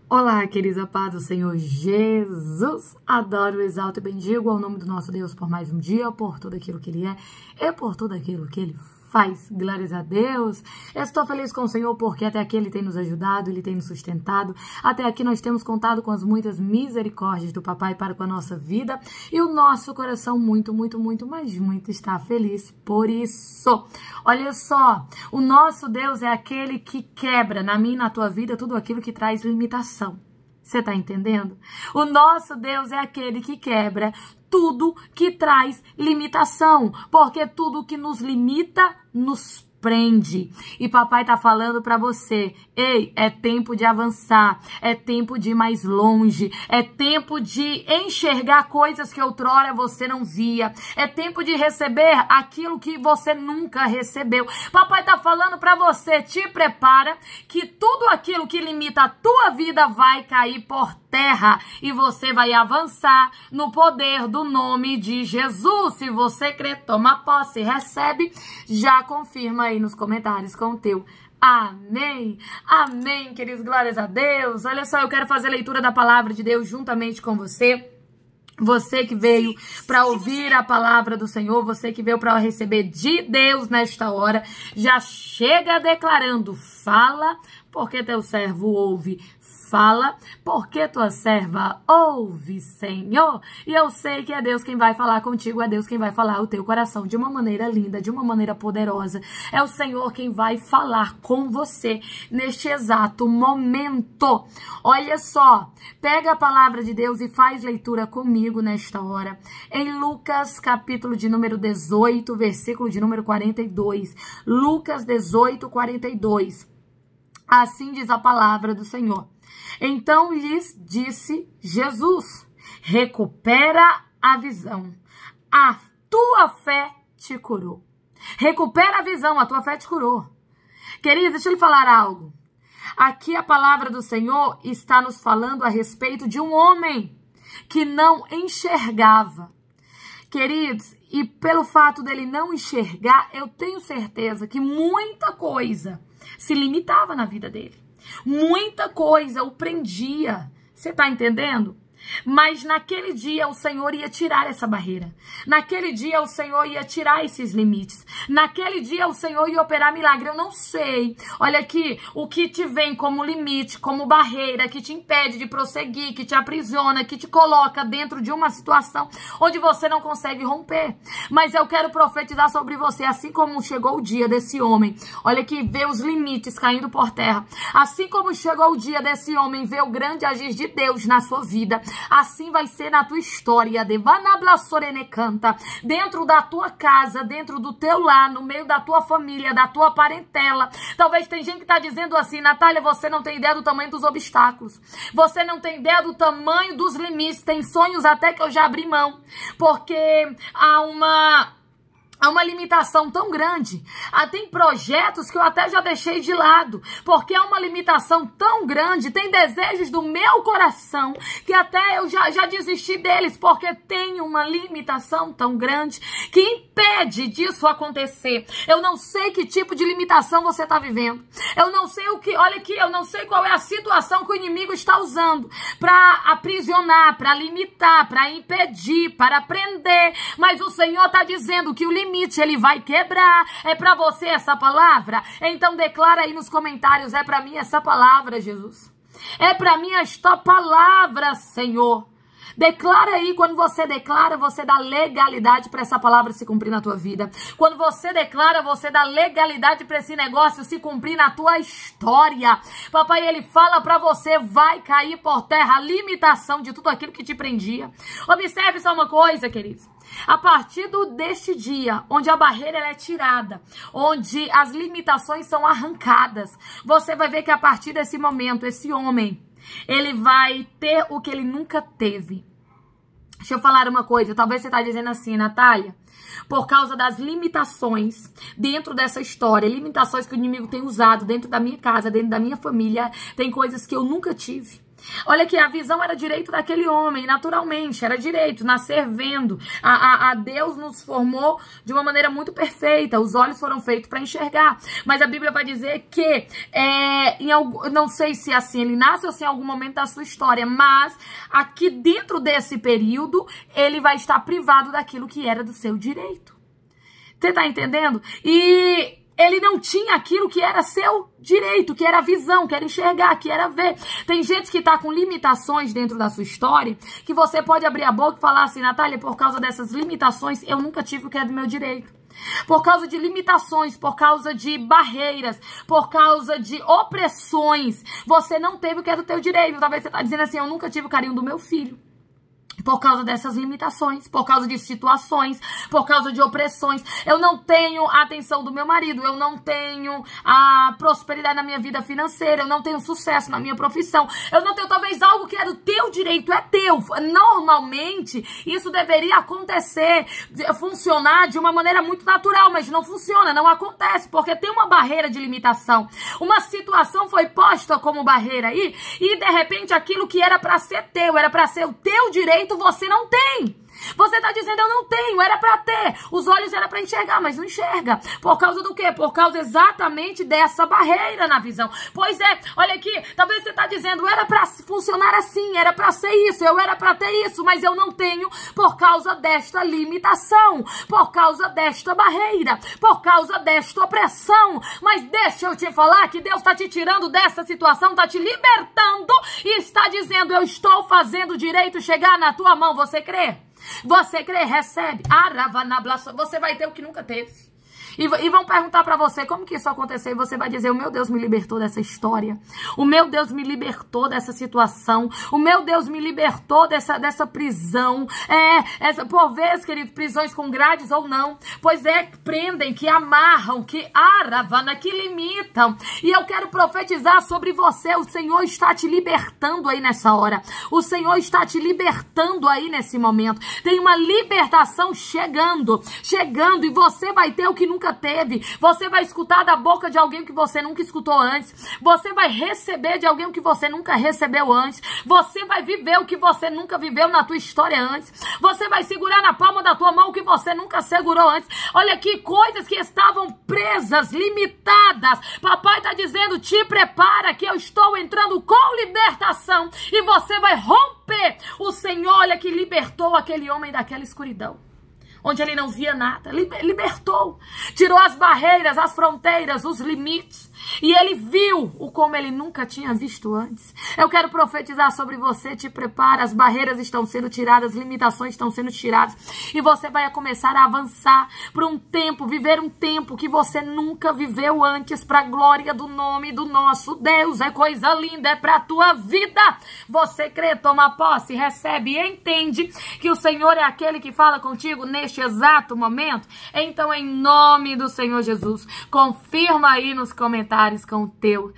Olá, querida paz do Senhor Jesus. Adoro, exalto e bendigo ao nome do nosso Deus por mais um dia, por tudo aquilo que Ele é e por tudo aquilo que Ele faz. Glórias a Deus. Estou feliz com o Senhor porque até aqui Ele tem nos ajudado, Ele tem nos sustentado. Até aqui nós temos contado com as muitas misericórdias do Papai para com a nossa vida e o nosso coração muito, mas muito está feliz por isso. Olha só, o nosso Deus é aquele que quebra na minha e na tua vida tudo aquilo que traz limitação. Você tá entendendo? O nosso Deus é aquele que quebra tudo que traz limitação, porque tudo que nos limita nos prende. E papai tá falando pra você, ei, é tempo de avançar, é tempo de ir mais longe, é tempo de enxergar coisas que outrora você não via, é tempo de receber aquilo que você nunca recebeu. Papai tá falando pra você, te prepara, que tudo aquilo que limita a tua vida vai cair por terra e você vai avançar no poder do nome de Jesus. Se você crê, toma posse, recebe, já confirma aí nos comentários com o teu amém. Amém, queridos, glórias a Deus. Olha só, eu quero fazer a leitura da palavra de Deus juntamente com você. Você que veio para ouvir a palavra do Senhor, você que veio para receber de Deus nesta hora, já chega declarando, fala, porque teu servo ouve. Fala, porque tua serva ouve, Senhor. E eu sei que é Deus quem vai falar contigo, é Deus quem vai falar o teu coração de uma maneira linda, de uma maneira poderosa. É o Senhor quem vai falar com você neste exato momento. Olha só, pega a palavra de Deus e faz leitura comigo nesta hora. Em Lucas, capítulo de número 18, versículo de número 42. Lucas 18, 42. Assim diz a palavra do Senhor. Então lhes disse Jesus, recupera a visão, a tua fé te curou. Recupera a visão, a tua fé te curou. Queridos, deixa eu lhe falar algo. Aqui a palavra do Senhor está nos falando a respeito de um homem que não enxergava. Queridos, e pelo fato dele não enxergar, eu tenho certeza que muita coisa se limitava na vida dele. Muita coisa o prendia. Você tá entendendo? Mas naquele dia o Senhor ia tirar essa barreira. Naquele dia o Senhor ia tirar esses limites. Naquele dia o Senhor ia operar milagre. Eu não sei. Olha aqui, o que te vem como limite, como barreira, que te impede de prosseguir, que te aprisiona, que te coloca dentro de uma situação onde você não consegue romper. Mas eu quero profetizar sobre você, assim como chegou o dia desse homem. Olha aqui, vê os limites caindo por terra. Assim como chegou o dia desse homem, vê o grande agir de Deus na sua vida. Assim vai ser na tua história, dentro da tua casa, dentro do teu lar, no meio da tua família, da tua parentela. Talvez tem gente que está dizendo assim, Natália, você não tem ideia do tamanho dos obstáculos. Você não tem ideia do tamanho dos limites. Tem sonhos até que eu já abri mão, porque há uma limitação tão grande. Tem projetos que eu até já deixei de lado, porque há uma limitação tão grande. Tem desejos do meu coração que até eu já desisti deles, porque tem uma limitação tão grande que impede disso acontecer. Eu não sei que tipo de limitação você está vivendo. Eu não sei o que, olha aqui, eu não sei qual é a situação que o inimigo está usando para aprisionar, para limitar, para impedir, para prender. Mas o Senhor está dizendo que o limite ele vai quebrar. É para você essa palavra? Então declara aí nos comentários, é para mim essa palavra, Jesus. É para mim esta palavra, Senhor. Declara aí, quando você declara, você dá legalidade para essa palavra se cumprir na tua vida. Quando você declara, você dá legalidade para esse negócio se cumprir na tua história. Papai, ele fala para você, vai cair por terra a limitação de tudo aquilo que te prendia. Observe só uma coisa, queridos. A partir deste dia, onde a barreira ela é tirada, onde as limitações são arrancadas, você vai ver que a partir desse momento, esse homem, ele vai ter o que ele nunca teve. Deixa eu falar uma coisa, talvez você está dizendo assim, Natália, por causa das limitações dentro dessa história, limitações que o inimigo tem usado dentro da minha casa, dentro da minha família, tem coisas que eu nunca tive. Olha que a visão era direito daquele homem, naturalmente, era direito, nascer vendo. A Deus nos formou de uma maneira muito perfeita, os olhos foram feitos para enxergar. Mas a Bíblia vai dizer que, não sei se assim ele nasce ou se em algum momento da sua história, mas aqui dentro desse período, ele vai estar privado daquilo que era do seu direito. Você tá entendendo? E ele não tinha aquilo que era seu direito, que era visão, que era enxergar, que era ver. Tem gente que tá com limitações dentro da sua história, que você pode abrir a boca e falar assim, Natália, por causa dessas limitações, eu nunca tive o que é do meu direito. Por causa de limitações, por causa de barreiras, por causa de opressões, você não teve o que é do teu direito. Talvez você tá dizendo assim, eu nunca tive o carinho do meu filho. Por causa dessas limitações, por causa de situações, por causa de opressões. Eu não tenho a atenção do meu marido, eu não tenho a prosperidade na minha vida financeira, eu não tenho sucesso na minha profissão, eu não tenho talvez algo que é do teu direito, é teu. Normalmente, isso deveria acontecer, funcionar de uma maneira muito natural, mas não funciona, não acontece, porque tem uma barreira de limitação. Uma situação foi posta como barreira aí, e de repente aquilo que era para ser teu, era para ser o teu direito, você não tem. Você tá dizendo, eu não tenho, era pra ter. Os olhos era pra enxergar, mas não enxerga. Por causa do quê? Por causa exatamente dessa barreira na visão. Pois é, olha aqui, talvez você tá dizendo, era pra funcionar assim, era pra ser isso, eu era pra ter isso, mas eu não tenho por causa desta limitação, por causa desta barreira, por causa desta opressão. Mas deixa eu te falar que Deus tá te tirando dessa situação, tá te libertando e está dizendo, eu estou fazendo direito chegar na tua mão. Você crê? Você crê, recebe. Você vai ter o que nunca teve. E vão perguntar pra você como que isso aconteceu. E você vai dizer, o meu Deus me libertou dessa história. O meu Deus me libertou dessa situação. O meu Deus me libertou dessa prisão. Por vezes, querido, prisões com grades ou não. Pois prendem, que amarram, que que limitam. E eu quero profetizar sobre você. O Senhor está te libertando aí nessa hora. O Senhor está te libertando aí nesse momento. Tem uma libertação chegando. E você vai ter o que nunca teve. Você vai escutar da boca de alguém que você nunca escutou antes. Você vai receber de alguém que você nunca recebeu antes. Você vai viver o que você nunca viveu na tua história antes. Você vai segurar na palma da tua mão o que você nunca segurou antes. Olha aqui, coisas que estavam presas, limitadas. Papai tá dizendo, te prepara que eu estou entrando com libertação e você vai romper. O Senhor, olha que libertou aquele homem daquela escuridão, onde ele não via nada, libertou, tirou as barreiras, as fronteiras, os limites, e ele viu o como ele nunca tinha visto antes. Eu quero profetizar sobre você, te prepara, as barreiras estão sendo tiradas, as limitações estão sendo tiradas, e você vai começar a avançar para um tempo, viver um tempo que você nunca viveu antes, para a glória do nome do nosso Deus. É coisa linda, é para a tua vida. Você crê, toma posse, recebe e entende que o Senhor é aquele que fala contigo neste exato momento. Então, em nome do Senhor Jesus, confirma aí nos comentários com o teu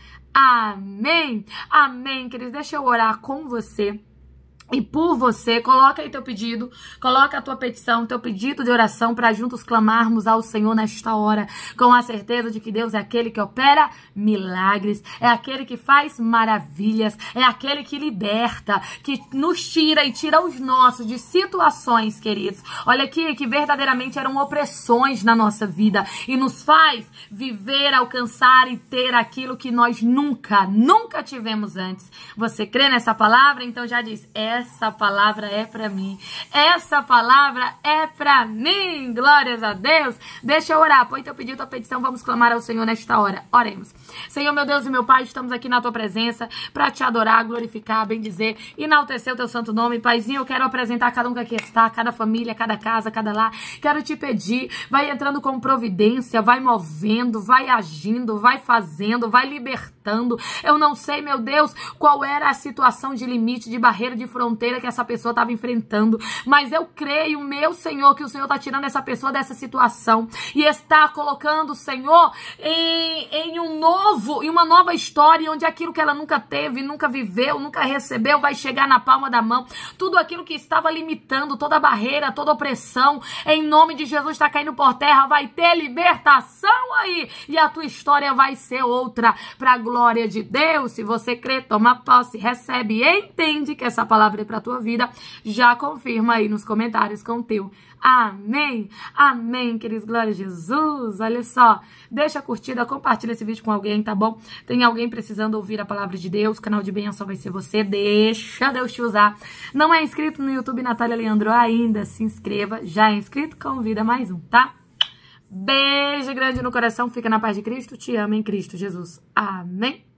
amém. Amém, queridos. Deixa eu orar com você e por você. Coloca aí teu pedido, coloca a tua petição, teu pedido de oração para juntos clamarmos ao Senhor nesta hora, com a certeza de que Deus é aquele que opera milagres, é aquele que faz maravilhas, é aquele que liberta, que nos tira e tira os nossos de situações, queridos. Olha aqui, que verdadeiramente eram opressões na nossa vida e nos faz viver, alcançar e ter aquilo que nós nunca tivemos antes. Você crê nessa palavra? Então já diz, essa palavra é pra mim. Essa palavra é pra mim. Glórias a Deus. Deixa eu orar. Põe teu pedido, tua petição. Vamos clamar ao Senhor nesta hora. Oremos. Senhor, meu Deus e meu Pai, estamos aqui na tua presença pra te adorar, glorificar, bendizer, enaltecer o teu santo nome. Paizinho, eu quero apresentar cada um que aqui está, cada família, cada casa, cada lar. Quero te pedir, vai entrando com providência, vai movendo, vai agindo, vai fazendo, vai libertando. Eu não sei, meu Deus, qual era a situação de limite, de barreira, de fronteira fronteira que essa pessoa estava enfrentando. Mas eu creio, meu Senhor, que o Senhor está tirando essa pessoa dessa situação e está colocando o Senhor em uma nova história, onde aquilo que ela nunca teve, nunca viveu, nunca recebeu, vai chegar na palma da mão. Tudo aquilo que estava limitando, toda barreira, toda opressão, em nome de Jesus está caindo por terra, vai ter libertação aí, e a tua história vai ser outra, para a glória de Deus. Se você crê, toma posse, recebe e entende que essa palavra é para a tua vida, já confirma aí nos comentários com o teu amém. Amém, queridos. Glória a Jesus. Olha só, deixa a curtida, compartilha esse vídeo com alguém, tá bom? Tem alguém precisando ouvir a palavra de Deus, o canal de bênção vai ser você, deixa Deus te usar. Não é inscrito no YouTube Natália Leandro ainda? Se inscreva. Já é inscrito? Convida mais um, tá? Beijo grande no coração, fica na paz de Cristo, te amo em Cristo Jesus. Amém.